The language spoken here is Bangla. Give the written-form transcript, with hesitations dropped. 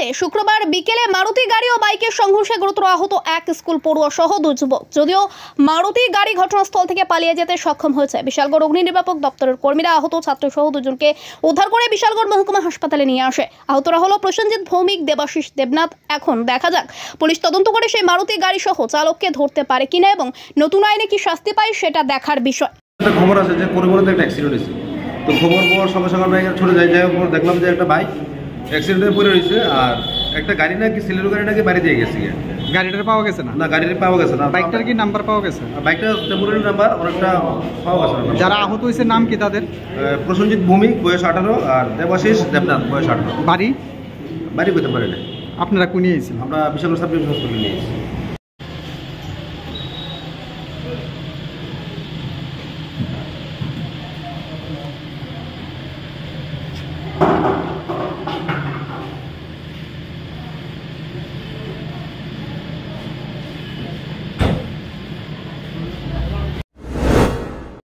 বিশালগড়ে শুক্রবার বিকেলে মারুতি গাড়ি ও বাইকের সংঘর্ষে গুরুতর আহত এক স্কুল পড়ুয়া সহ দুই যুবক। যদিও মারুতি গাড়ি ঘটনাস্থল থেকে পালিয়ে যেতে সক্ষম হয়েছে, বিশালগড় অগ্নি নির্বাপক দপ্তরের কর্মীরা আহত ছাত্র সহ দুজনকে উদ্ধার করে বিশালগড় মহকুমা হাসপাতালে নিয়ে আসে। আহতরা হলো প্রসেনজিৎ ভৌমিক, দেবাশিস দেবনাথ। এখন দেখা যাক পুলিশ তদন্ত করে সেই মারুতি গাড়ি সহ চালককে ধরতে পারে কিনা এবং নতুন আইনে কি শাস্তি পায় সেটা দেখার বিষয়। খবর আছে যে পরিবর্তে একটা অ্যাক্সিডেন্ট হয়েছে, তো খবর পাওয়ার সঙ্গে সঙ্গে আমরা ছুটে যাই। দেখলাম যে একটা বাইক অ্যাক্সিডেন্টে পড়ে রয়েছে, আর একটা গাড়ি নাকি সিলেরো গাড়ি নাকি বাড়ি দিয়ে গেছে। গাড়িটা পাওয়া গেছে না? না, গাড়িটা পাওয়া গেছে না। বাইকটার কি নাম্বার পাওয়া গেছে? বাইকটা টেম্পোরারি নাম্বার, অনেকটা পাওয়া গেছে না। যারা আহত হয়েছে নাম কি তাদের? প্রসেনজিৎ ভৌমিক, বয়স 18, আর দেবাশিস দেবনাথ, বয়স 18। বাড়ি বাড়ি পেতে পারে না। আপনারা কোন নিয়েছেন? আমরা বিশালগড় সাব ডিভিশন হসপিটালে নিয়েছি।